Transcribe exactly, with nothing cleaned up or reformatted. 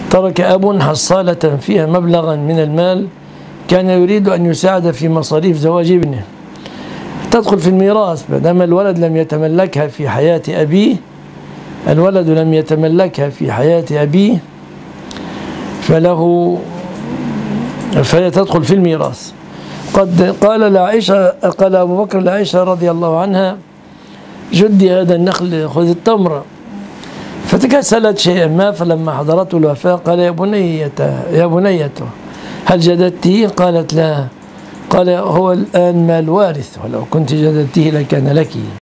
ترك أب حصالة فيها مبلغا من المال كان يريد أن يساعد في مصاريف زواج ابنه، تدخل في الميراث ما دام الولد لم يتملكها في حياة أبيه، الولد لم يتملكها في حياة أبيه فله فهي تدخل في الميراث. قد قال لعائشة قال أبو بكر لعائشة رضي الله عنها: جدي هذا النخل خذ التمر، فتكسلت شيئا ما، فلما حضرته الوفاة قال: يا بنيته يا بنيته هل جددته؟ قالت: لا. قال: هو الآن مال وارث، ولو كنت جددته لكان لك.